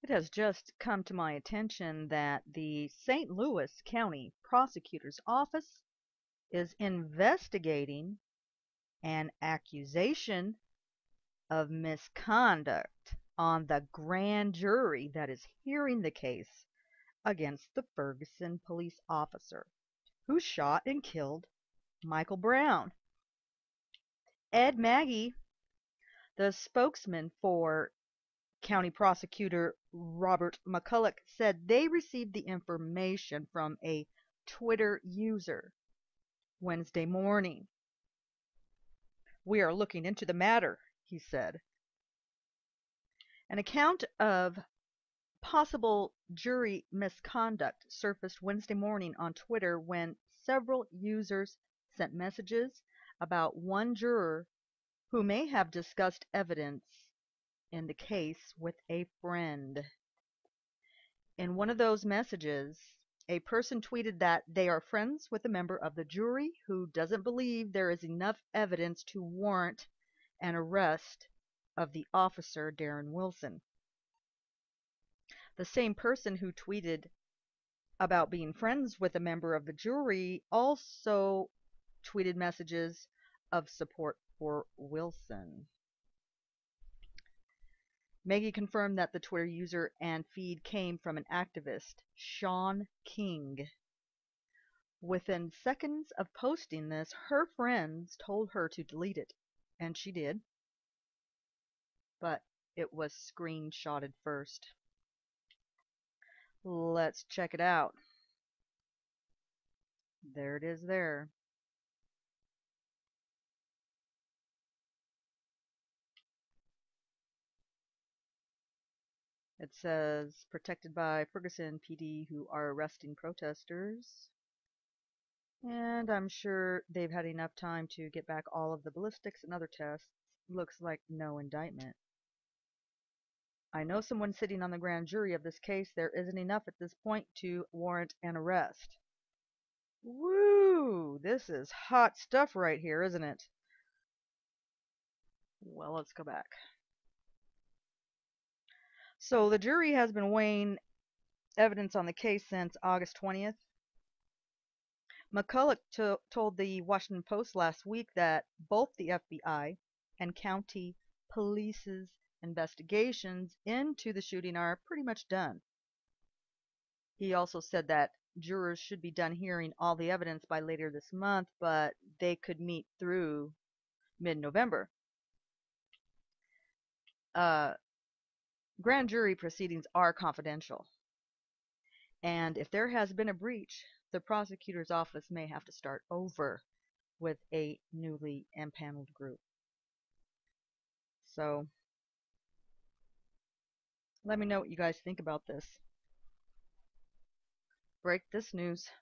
It has just come to my attention that the St. Louis County Prosecutor's Office is investigating an accusation of misconduct on the grand jury that is hearing the case against the Ferguson police officer who shot and killed Michael Brown. Ed Maggie, the spokesman for County Prosecutor Robert McCulloch, said they received the information from a Twitter user Wednesday morning. "We are looking into the matter," he said. An account of possible jury misconduct surfaced Wednesday morning on Twitter when several users sent messages about one juror who may have discussed evidence in the case with a friend. In one of those messages, a person tweeted that they are friends with a member of the jury who doesn't believe there is enough evidence to warrant an arrest of the officer, Darren Wilson. The same person who tweeted about being friends with a member of the jury also tweeted messages of support for Wilson. Maggie confirmed that the Twitter user and feed came from an activist, Sean King. Within seconds of posting this, her friends told her to delete it, and she did, but it was screenshotted first. Let's check it out. There it is there. It says, protected by Ferguson PD who are arresting protesters. And I'm sure they've had enough time to get back all of the ballistics and other tests. Looks like no indictment. I know someone sitting on the grand jury of this case. There isn't enough at this point to warrant an arrest. Woo! This is hot stuff right here, isn't it? Well, let's go back. So the jury has been weighing evidence on the case since August 20th. McCulloch told the Washington Post last week that both the FBI and county police's investigations into the shooting are pretty much done. He also said that jurors should be done hearing all the evidence by later this month, but they could meet through mid-November. Grand jury proceedings are confidential, and if there has been a breach, the prosecutor's office may have to start over with a newly empaneled group. So let me know what you guys think about this. Break this news.